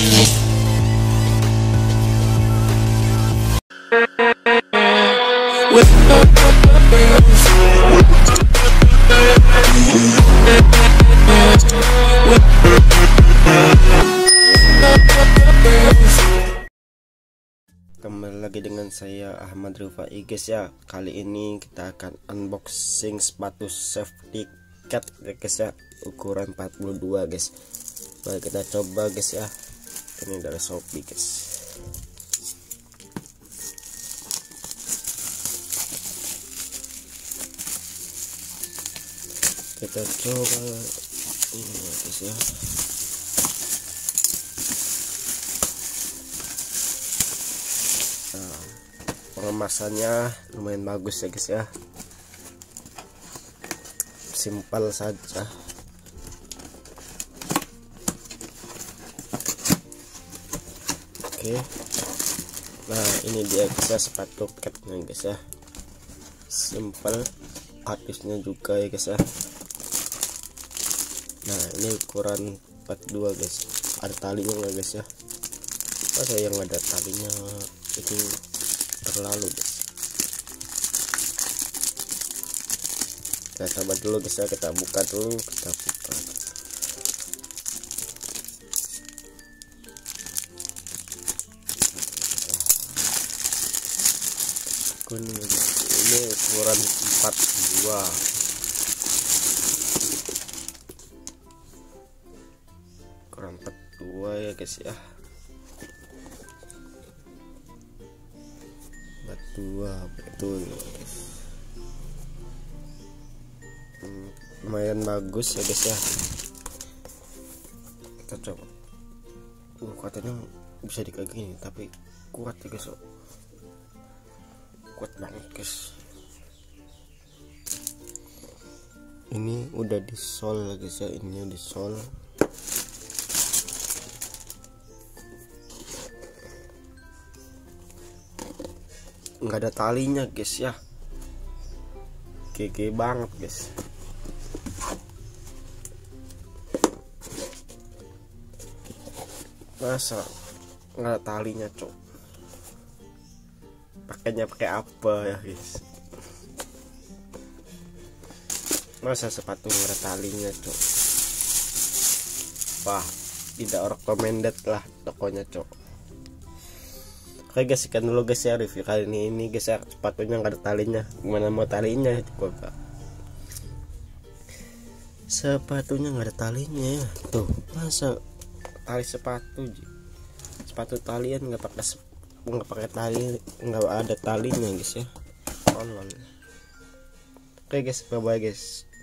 Kembali lagi dengan saya Ahmad Rufai guys ya. Kali ini kita akan unboxing sepatu safety cat ya guys ya, ukuran 42 guys. Mari kita coba guys ya. Ini dari Shopee guys. Kita coba ini ya guys ya. Pengemasannya lumayan bagus ya guys ya, simpel saja. Oke, nah ini dia guys ya, sepatu catnya guys ya, simpel, artisnya juga ya guys ya. Nah ini ukuran 42 guys, ada talinya nggak guys ya? Masa yang ada talinya itu terlalu guys. Kita sabar dulu guys ya, kita buka dulu, kita buka. Ini ukuran 42. Ukuran 42 ya guys ya. 42 betul. Lumayan bagus ya guys ya. Kita coba. Katanya bisa dikagini tapi kuat ya guys. Kuat banget guys. Ini udah di sol guys ya, ini di sol. Nggak ada talinya guys ya, GG banget guys. Masa nggak ada talinya cok, pakainya pakai apa ya guys? Masa sepatu nggak ada talinya cok? Wah, tidak recommended lah tokonya cok. Oke guys, sekian dulu guys ya review kali ini guys ya. Sepatunya nggak ada talinya, gimana mau talinya coba kak? Sepatunya nggak ada talinya ya. Tuh masa tali sepatu talian nggak pakai tali, nggak ada talinya guys ya. Oke guys, bye bye guys.